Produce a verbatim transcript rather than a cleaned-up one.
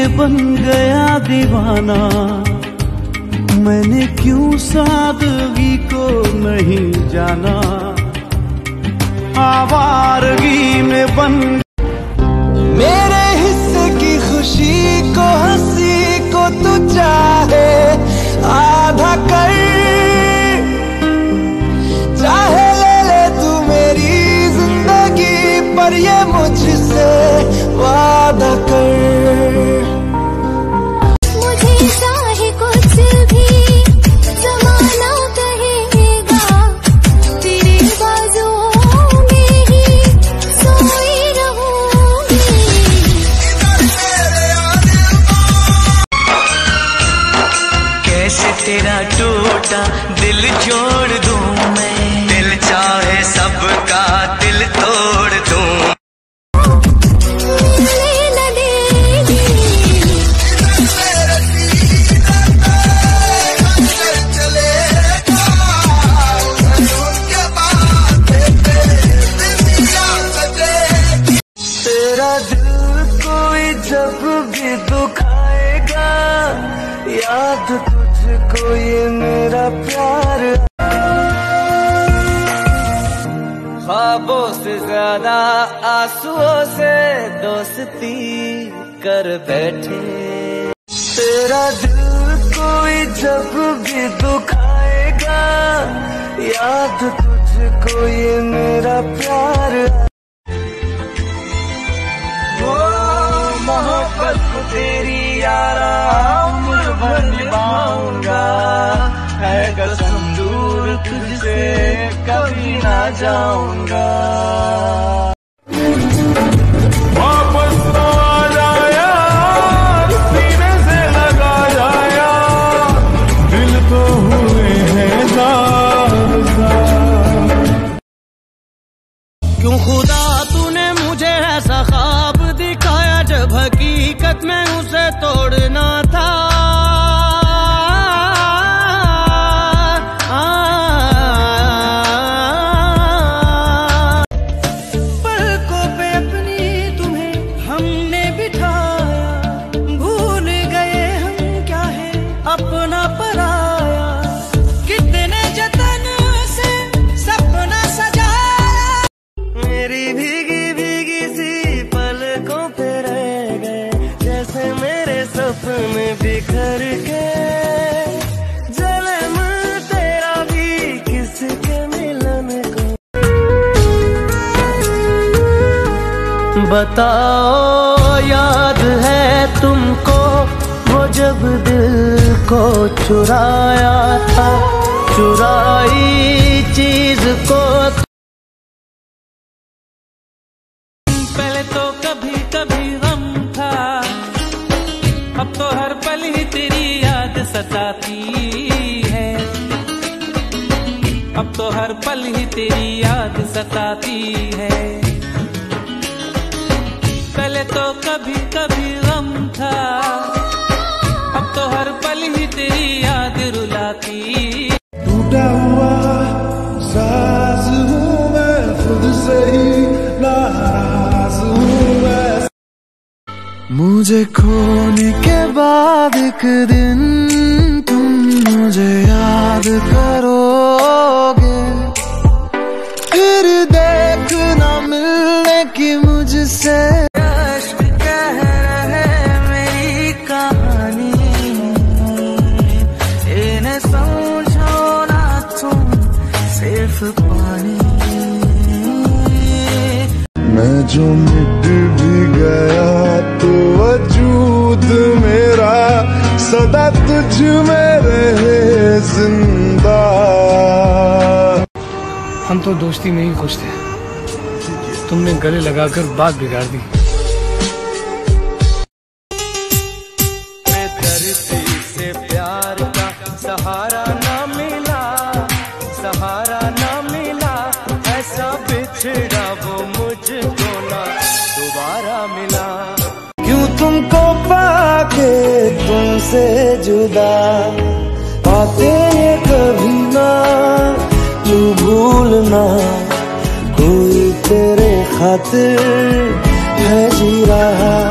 में बन गया दीवाना, मैंने क्यों सादगी को नहीं जाना। आवारगी में बन मेरे हिस्से की खुशी को, हंसी को तू चाहे आधा कर, चाहे ले ले तू मेरी जिंदगी, पर ये मुझसे वादा कर। मुझे चाहे कुछ भी ज़माना कहेगा, तेरे बाजुओं में ही सोई रहूंगी। कैसे तेरा टूटा दिल जोड़ दूं मैं, दिल चाहे सबका दिल तोड़ दूं। तेरा दिल कोई जब भी दुखाएगा, याद तुझको ये मेरा प्यार। ख्वाबों से ज्यादा आंसुओं से दोस्ती कर बैठे। तेरा दिल कोई जब भी दुखाएगा, याद तुझको ये मेरा प्यार। मोहब्बत तेरी यारा उम्र भर निभाऊंगा, है कसम दूर तुझसे कभी ना जाऊंगा। वापस तो आ जाया, सीने से लगा जाया, दिल तो हुए हैं ज़ार। क्यों खुदा तूने मुझे ऐसा ख्वाब दिखाया, जब हकीकत में उसे तोड़ना था। पलकों पे अपनी तुम्हें हमने बिठाया, भूल गए हम क्या है अपना पराया। कितने जतन से सपना सजाया, मेरी भीगी भीगी सी पलकों पे रह गए, जैसे मेरे सपने बिखर के। जन्म तेरा भी किसके मिलन को, बताओ याद है तुमको वो जब दिल को चुराया था, चुराई चीज को। पहले तो कभी कभी गम था, अब तो हर पल ही तेरी याद सताती है, अब तो हर पल ही तेरी याद सताती है। पहले तो कभी कभी गम था, अब तो हर पल ही तेरी याद रुलाती। टूटा हुआ साज हूँ मैं, खुद से ही नाराज हूँ मैं। मुझे खोने के बाद एक दिन तुम मुझे याद करोगे, फिर देखना मिलने की मुझसे। अश्क कह रहे मेरी कहानी, इन्हें समझो ना तुम सिर्फ पानी। मैं जो मिट भी गया तो वजूद मेरा सदा तुझ में रहे जिंदा। हम तो दोस्ती में ही खुश थे, तुमने गले लगाकर बात बिगाड़ दी। धरती से प्यार का सहारा ना मिला, सहारा ना मिला, ऐसा बिछड़ा वो मुझको ना दोबारा मिला। क्यों तुमको पाके तुमसे जुदा, पाते कभी ना तू भूलना, कोई तेरे खातिर है जी रहा।